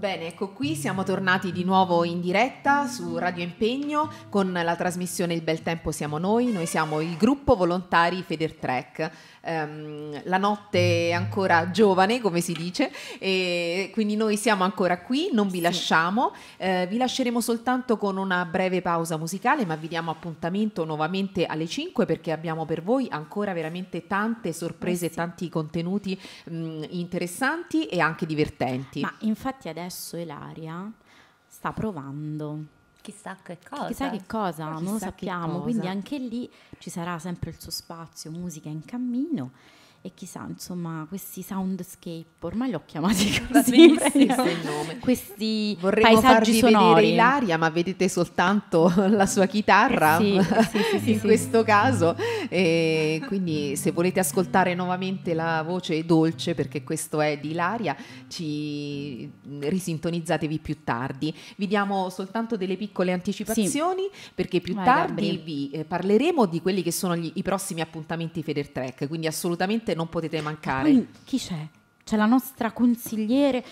Bene, ecco qui, siamo tornati di nuovo in diretta su Radio Impegno con la trasmissione Il Bel Tempo Siamo Noi siamo il gruppo volontari Federtrek. La notte è ancora giovane, come si dice, e quindi noi siamo ancora qui, non vi lasciamo, vi lasceremo soltanto con una breve pausa musicale, ma vi diamo appuntamento nuovamente alle 5 perché abbiamo per voi ancora veramente tante sorprese e tanti contenuti interessanti e anche divertenti. Ma infatti adesso Ilaria sta provando chissà che cosa. Chissà che cosa, non lo Chissà sappiamo, cosa. quindi anche lì ci sarà sempre il suo spazio, musica in cammino e chissà, insomma, questi soundscape, ormai li ho chiamati così, Questo è il nome. questi Vorremmo paesaggi farvi sonori. vedere Ilaria, ma vedete soltanto la sua chitarra Sì, in questo caso. E quindi se volete ascoltare nuovamente la voce dolce, perché questo è di Ilaria, ci risintonizzatevi più tardi. Vi diamo soltanto delle piccole anticipazioni perché più Vai, tardi Gabri. vi parleremo di quelli che sono i prossimi appuntamenti Federtrek, quindi assolutamente non potete mancare. Poi chi c'è? C'è la nostra consigliere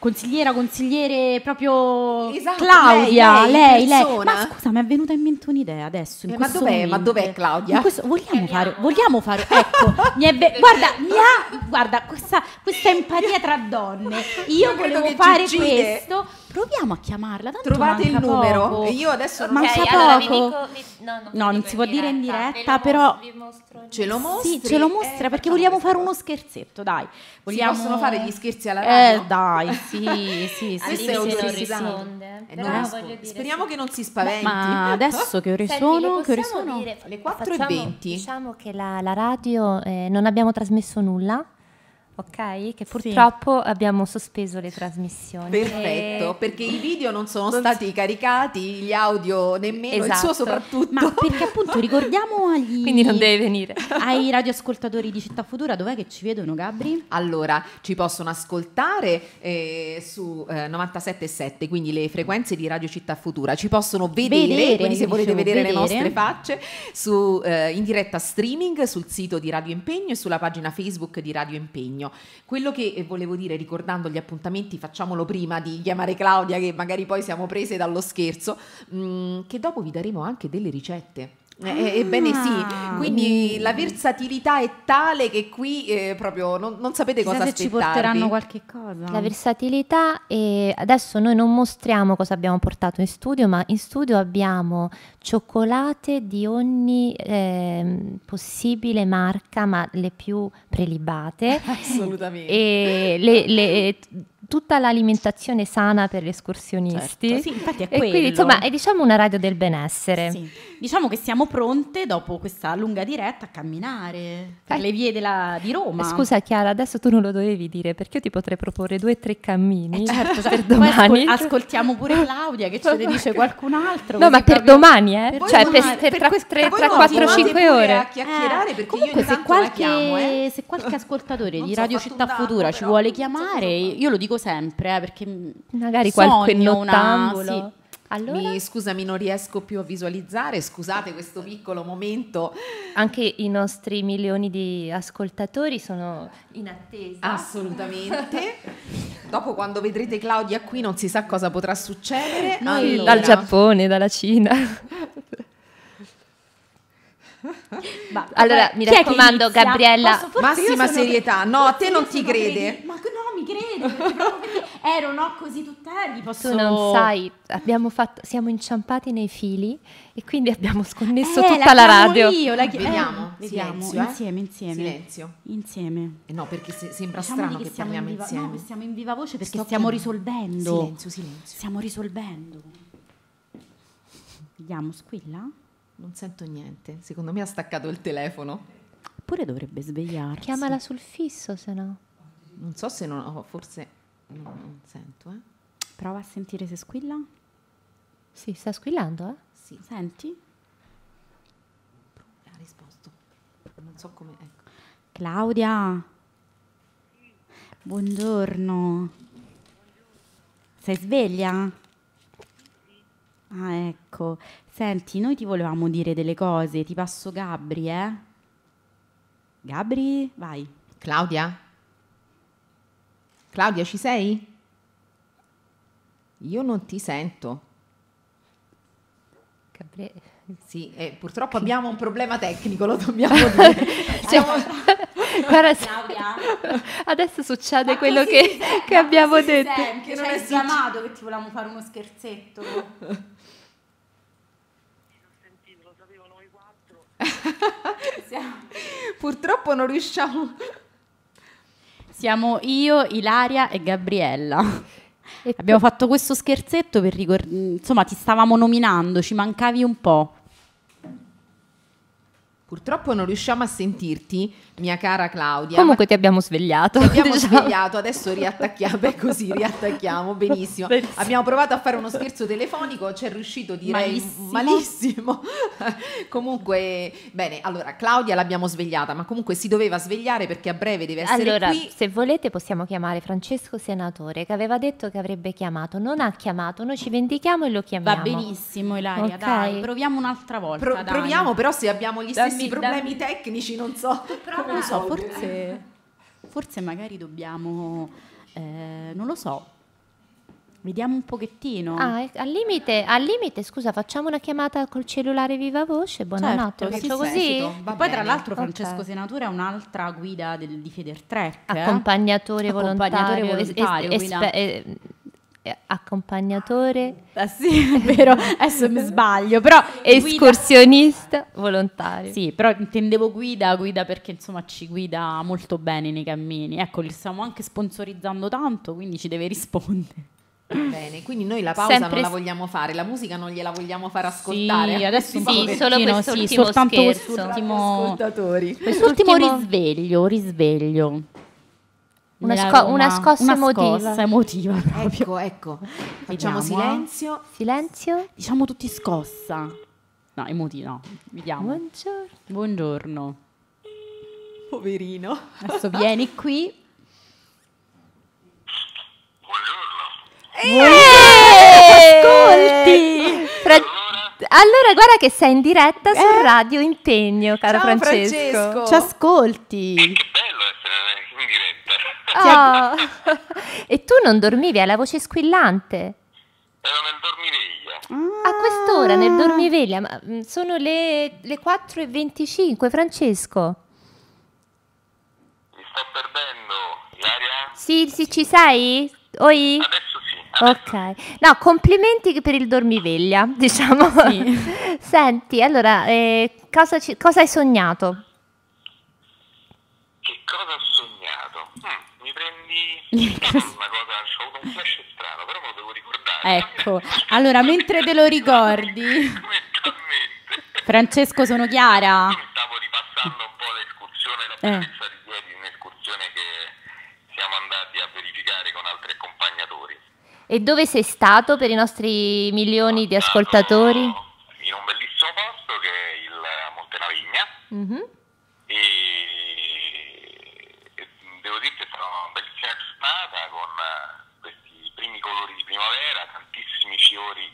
proprio Esatto, Claudia, lei in lei. persona. Ma scusa, mi è venuta in mente un'idea adesso. In Ma questo dov'è? Ma momento. dov'è Claudia? In questo- vogliamo fare, ecco, guarda, questa empatia tra donne. Io Non credo volevo che fare ci uccide. questo. Proviamo a chiamarla. Tanto Trovate il manca numero poco. e io adesso non Manca Ok, allora vi poco. dico, No, non dico si può dire in diretta, ve lo però- vi mostro il- ce lo mostri. Sì, ce lo mostra perché facciamo vogliamo questa fare cosa. uno scherzetto, dai. Si Vogliamo... possono fare gli scherzi alla radio? Dai, sì. Questo è All'inizio non autorizzato. risponde, Eh, però non voglio risponde. dire, Speriamo sì. che non si spaventi. Ma adesso che ore Senti, sono? le Che ore possiamo sono? dire- Le 4:20. Diciamo che la radio non abbiamo trasmesso nulla, ok? Che purtroppo abbiamo sospeso le trasmissioni. Perfetto, perché i video non sono stati caricati, gli audio nemmeno, il suo Esatto. soprattutto. Ma perché appunto ricordiamo Quindi non deve venire. ai radioascoltatori di Città Futura, dov'è che ci vedono, Gabri? Allora, ci possono ascoltare su 97.7, quindi le frequenze di Radio Città Futura, ci possono vedere, quindi se volete vedere le nostre facce, in diretta streaming sul sito di Radio Impegno e sulla pagina Facebook di Radio Impegno. Quello che volevo dire, ricordando gli appuntamenti, facciamolo prima di chiamare Claudia, che magari poi siamo prese dallo scherzo, che dopo vi daremo anche delle ricette. Ebbene sì, quindi la versatilità è tale che qui proprio non sapete cosa Chissà se ci aspettarvi. porteranno qualche cosa. La versatilità, e adesso noi non mostriamo cosa abbiamo portato in studio, ma in studio abbiamo cioccolate di ogni possibile marca, ma le più prelibate, Assolutamente. e tutta l'alimentazione sana per gli escursionisti. Certo, sì, infatti è E quindi quello. insomma è diciamo una radio del benessere. Sì. Diciamo che siamo pronte dopo questa lunga diretta a camminare per le vie di Roma. Scusa Chiara, adesso tu non lo dovevi dire perché io ti potrei proporre 2 o 3 cammini Certo, per poi domani. ascoltiamo pure Claudia che ce ne dice qualcun altro. No, così ma per proprio- domani, Per cioè domani. per tra Voi 4-5 continuate ore. a chiacchierare perché Comunque io se intanto la chiamo, se qualche ascoltatore Non di so, Radio ho fatto Città un danno, Futura ci però, vuole non so chiamare, cosa fare. io lo dico sempre perché Magari qualche sogno nottambulo. sì. Allora, Scusami, non riesco più a visualizzare, scusate questo piccolo momento. anche i nostri milioni di ascoltatori sono in attesa. Assolutamente. Dopo quando vedrete Claudia qui non si sa cosa potrà succedere. Noi Allora, Dal Giappone, dalla Cina. Allora, mi chi è che raccomando, inizia? Gabriella, Forse massima io sono- serietà. No, a te forse non io ti sono crede. Ma no, mi crede, perché proprio ero no così tutt'elli, posso tu non sai, siamo inciampati nei fili e quindi abbiamo sconnesso tutta la chiamo radio. io, Vediamo, vediamo, silenzio, insieme. Silenzio. Insieme. No, perché sembra Diciamogli strano che siamo parliamo in viva, insieme. no, che siamo in viva voce perché Sto stiamo chiamando. risolvendo. Silenzio. Stiamo risolvendo. Vediamo, squilla? Non sento niente. Secondo me ha staccato il telefono. Pure dovrebbe svegliarsi. Chiamala sul fisso, se no. Non so se forse non sento, Prova a sentire se squilla. Sì, sta squillando, eh? Sì, Senti? ha risposto. Non so come, ecco. Claudia. Buongiorno. Sei sveglia? Ah, ecco. Senti, noi ti volevamo dire delle cose. Ti passo Gabri, eh? Gabri, vai. Claudia? Claudia, ci sei? Io non ti sento. Sì, purtroppo abbiamo un problema tecnico, lo dobbiamo dire. Guarda, adesso succede quello che abbiamo detto. Che non è chiamato che ti volevamo fare uno scherzetto. Lo sapevano i 4. Purtroppo non riusciamo. Siamo io, Ilaria e Gabriella. Abbiamo fatto questo scherzetto per insomma, ti stavamo nominando, ci mancavi un po'. Purtroppo non riusciamo a sentirti, mia cara Claudia. Comunque ti abbiamo svegliato. Ti abbiamo svegliato, adesso riattacchiamo. Beh, così riattacchiamo, benissimo. Abbiamo provato a fare uno scherzo telefonico, ci è riuscito, direi, malissimo. Comunque, bene, allora Claudia l'abbiamo svegliata, ma comunque si doveva svegliare perché a breve deve essere allora, qui. Se volete possiamo chiamare Francesco Senatore, che aveva detto che avrebbe chiamato, non ha chiamato, noi ci vendichiamo e lo chiamiamo. Va benissimo, Ilaria, Ok. dai, proviamo un'altra volta. dai. Proviamo, però se abbiamo gli stessi problemi tecnici, non so. Non lo so, forse magari dobbiamo, non lo so, vediamo un pochettino. Al limite, scusa, facciamo una chiamata col cellulare viva voce, buonanotte, Certo, faccio sì, così? Va Poi bene. tra l'altro Ok. Francesco Senatore è un'altra guida di Federtrek. Accompagnatore volontario, guida. accompagnatore, Sì, è vero, adesso mi sbaglio, però escursionista volontario. Sì, però intendevo guida perché insomma ci guida molto bene nei cammini. Ecco, li stiamo anche sponsorizzando tanto, quindi ci deve rispondere. Bene, quindi noi la pausa Sempre non la vogliamo fare, la musica non gliela vogliamo far ascoltare. Sì, adesso un Sì, pochettino, solo quest'ultimo soltanto scherzo. quest'ultimo ascoltatori. quest'ultimo Quest'ultimo- risveglio. Una Nella scossa Roma, emotiva. Una scossa emotiva proprio. Ecco, facciamo Vediamo, silenzio. Silenzio. Diciamo tutti scossa. No, emotiva, no. Vediamo. Buongiorno. Buongiorno. Poverino. Adesso vieni qui. Ascolti! Allora guarda che sei in diretta su Radio Impegno, caro Ciao, Francesco. Ci ascolti. Che bello essere in diretta. Oh. E tu non dormivi, hai la voce squillante. Ero nel dormiveglia. A quest'ora nel dormiveglia, ma sono le 4:25, Francesco. Mi sto perdendo, Ilaria? Sì, ci sei? Oi? Adesso sì. Ok, no, complimenti per il dormiveglia, diciamo. Sì. Senti, allora, cosa hai sognato? Che cosa ho sognato? Mi prendi una cosa, ho avuto un flash strano, però me lo devo ricordare. Ecco, allora mentre te lo ricordi, Mentalmente. Francesco, sono Chiara. Io mi stavo ripassando un po' l'escursione, la bellezza di ieri, un'escursione che siamo andati a verificare con altri accompagnatori. E dove sei stato per i nostri milioni di ascoltatori? In un bellissimo posto che è il Montenavigna. Mhm. E devo dire che è stata una bellissima giornata con questi primi colori di primavera, tantissimi fiori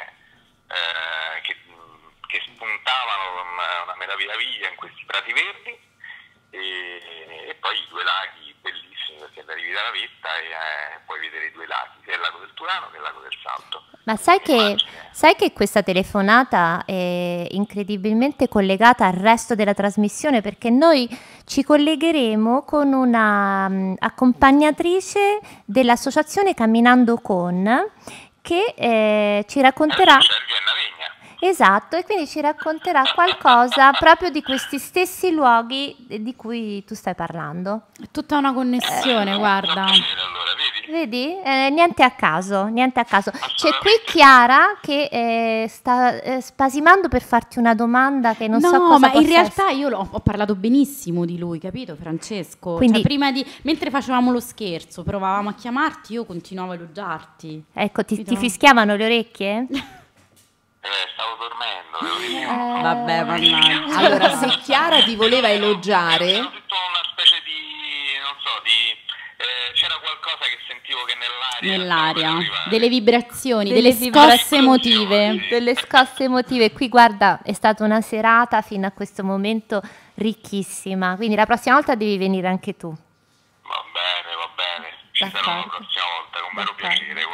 che spuntavano con una meraviglia in questi prati verdi e poi i due laghi bellissimi perché arrivi dalla vetta e puoi vedere i due laghi, sia il lago del Turano che il lago del Salto. Ma sai che questa telefonata è incredibilmente collegata al resto della trasmissione, perché noi ci collegheremo con una accompagnatrice dell'associazione Camminando Con, che ci racconterà. Cervi e Navegna. Esatto, e quindi ci racconterà qualcosa proprio di questi stessi luoghi di cui tu stai parlando. È tutta una connessione, guarda. Piacere, allora, vedi? Vedi? Niente a caso, niente a caso. C'è qui Chiara che sta spasimando per farti una domanda che non so cosa No, ma in possa realtà io ho parlato benissimo di lui, capito Francesco? Quindi- Cioè, mentre facevamo lo scherzo, provavamo a chiamarti, io continuavo a elogiarti. Ecco, ti Capito? fischiavano le orecchie? Stavo dormendo, devo dire. Vabbè, mannaggia. Allora, se Chiara ti voleva Era elogiare, tutto una specie di, non so, c'era qualcosa che sentivo che Nell'aria, arrivare. delle vibrazioni, Delle delle scosse vibrazioni. emotive. Delle scosse emotive. Qui guarda, è stata una serata fino a questo momento ricchissima, quindi la prossima volta devi venire anche tu. Va bene, ci sarò la D'accordo. prossima volta, con vero D'accordo. piacere, guarda.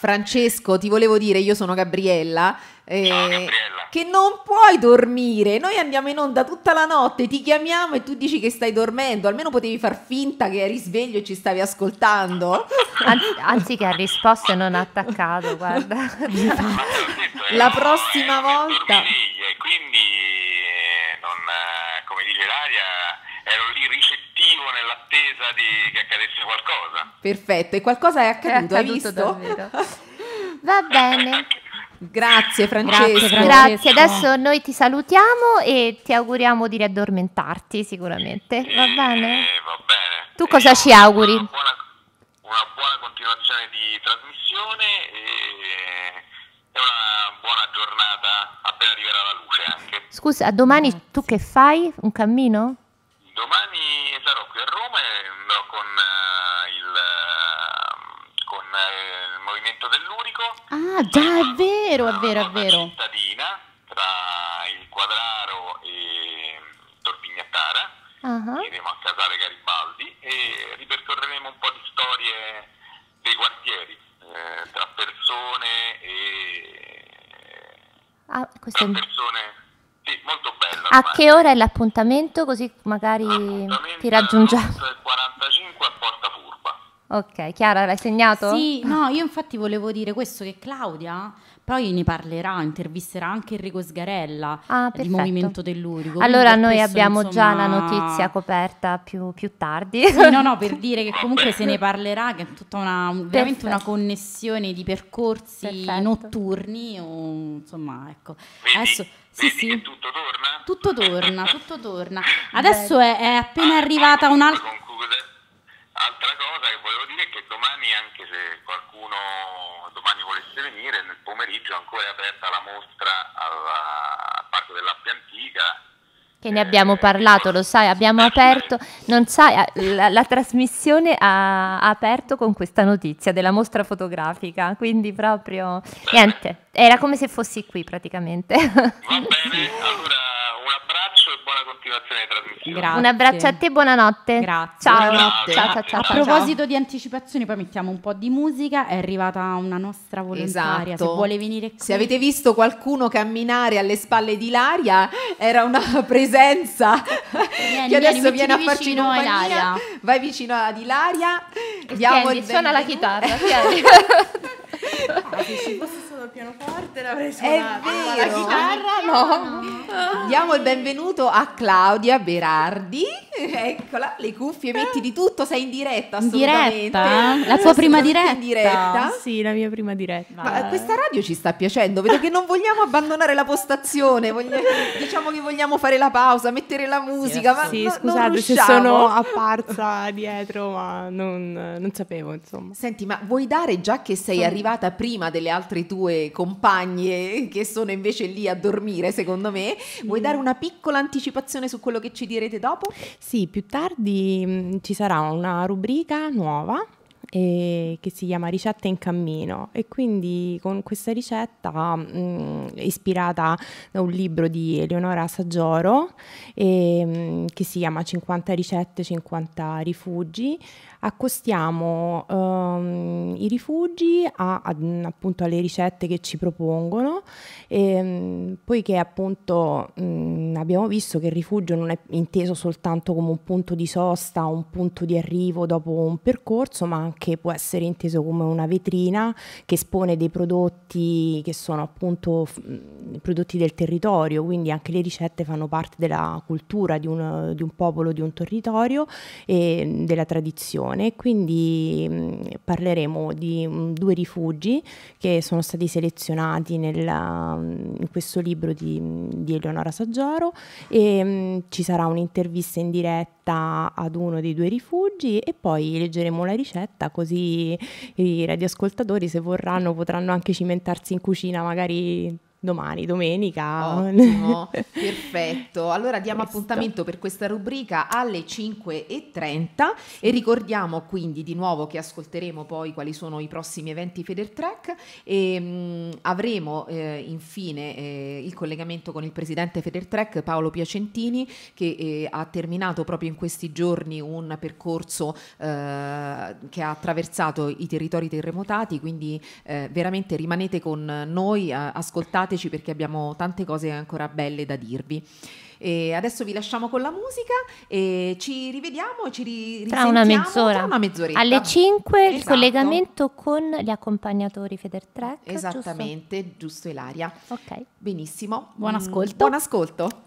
Francesco, ti volevo dire, io sono Gabriella, Ciao Gabriella. che non puoi dormire, noi andiamo in onda tutta la notte, ti chiamiamo e tu dici che stai dormendo, almeno potevi far finta che eri sveglio e ci stavi ascoltando. Anzi che ha risposto e non ha attaccato, guarda. Ma te l'ho detto, La prossima volta. E quindi non, come dice Ilaria, ero lì ricettivo nell'attesa che accadesse qualcosa. Perfetto, e qualcosa è accaduto, hai visto? Davvero. Va bene. Grazie Francesco. Grazie, adesso noi ti salutiamo e ti auguriamo di riaddormentarti sicuramente, va bene? Va bene. Tu cosa ci auguri? Una buona continuazione di trasmissione e una buona giornata appena arriverà la luce anche. Scusa, domani tu che fai? Un cammino? Domani sarò qui a Roma e andrò con il movimento dell'Urico. Ah, già, è vero, è vero, è Una vero. cittadina tra il Quadraro e Torpignattara. Iremo a Casale Garibaldi e ripercorreremo un po' di storie dei quartieri, tra persone e Questo è... sì, molto bello. A che ora è l'appuntamento? Così magari ti raggiungiamo. 45 a Porta Furba. Ok, Chiara, l'hai segnato? Sì, no, io infatti volevo dire questo, che Claudia poi ne parlerà, intervisterà anche Enrico Sgarella Ah, di perfetto. Movimento dell'Urico. Allora Quindi per noi questo, abbiamo già la insomma, notizia coperta più tardi. Sì, no, per dire che comunque se ne parlerà, che è tutta veramente Perfetto. una connessione di percorsi Perfetto. notturni, insomma, ecco. Vedi? Adesso sì, Vedi sì. che tutto torna? Tutto torna, tutto torna. Adesso è appena arrivata Poi un'altra... conclude. Altra cosa che volevo dire è che domani, anche se qualcuno domani volesse venire, nel pomeriggio ancora è aperta la mostra al Parco dell'Appia Antica. Che ne abbiamo parlato, lo sai, abbiamo aperto, non sai, la trasmissione ha aperto con questa notizia della mostra fotografica, quindi proprio, niente, era come se fossi qui praticamente. Va bene, allora un abbraccio e buona continuazione di trasmissione. Grazie. Un abbraccio a te, buonanotte. Grazie. Ciao. Buonanotte. Ciao, ciao, ciao. A ciao. proposito di anticipazioni, poi mettiamo un po' di musica. È arrivata una nostra volontaria. Esatto. Se vuole venire qui. Se avete visto qualcuno camminare alle spalle di Ilaria, era una presenza che adesso viene a farci vicino a compagnia. Ilaria. Vai vicino ad Ilaria. Tieni, suona la chitarra. tieni. Se ci fosse stato il pianoforte l'avrei È suonato, ma la vero. chitarra no. Diamo il benvenuto a Claudia Berardi. Eccola, le cuffie, metti di tutto, sei in diretta In assolutamente. diretta? La tua prima Assolutamente diretta? in diretta. Sì, la mia prima diretta. Ma questa radio ci sta piacendo, vedo che non vogliamo abbandonare la postazione, diciamo che vogliamo fare la pausa, mettere la musica, ma Sì, non scusate se riusciamo. sono apparsa dietro, ma non sapevo, insomma. Senti, ma vuoi dare, già che sei arrivata prima delle altre tue compagne che sono invece lì a dormire, secondo me, vuoi dare una piccola anticipazione su quello che ci direte dopo? Sì, più tardi ci sarà una rubrica nuova che si chiama Ricette in cammino, e quindi con questa ricetta ispirata da un libro di Eleonora Saggioro che si chiama 50 ricette, 50 rifugi. Accostiamo i rifugi appunto alle ricette che ci propongono, poiché appunto abbiamo visto che il rifugio non è inteso soltanto come un punto di sosta, un punto di arrivo dopo un percorso, ma anche può essere inteso come una vetrina che espone dei prodotti che sono appunto prodotti del territorio, quindi anche le ricette fanno parte della cultura di un popolo, di un territorio e della tradizione. Quindi parleremo di 2 rifugi che sono stati selezionati in questo libro di Eleonora Saggioro, e ci sarà un'intervista in diretta ad uno dei 2 rifugi e poi leggeremo la ricetta, così i radioascoltatori, se vorranno, potranno anche cimentarsi in cucina magari domani, domenica. Ottimo, perfetto. Allora diamo Questo. appuntamento per questa rubrica alle 5:30 e ricordiamo quindi di nuovo che ascolteremo poi quali sono i prossimi eventi Federtrack e avremo infine il collegamento con il presidente Federtrack Paolo Piacentini, che ha terminato proprio in questi giorni un percorso che ha attraversato i territori terremotati, quindi veramente rimanete con noi, ascoltateci perché abbiamo tante cose ancora belle da dirvi. E adesso vi lasciamo con la musica e ci rivediamo e ci Tra una risentiamo mezz'ora. tra una mezz'oretta. Alle 5 il Esatto. collegamento con gli accompagnatori Federtrack. Esattamente, giusto Ilaria. Ok. Benissimo. Buon ascolto. Buon ascolto.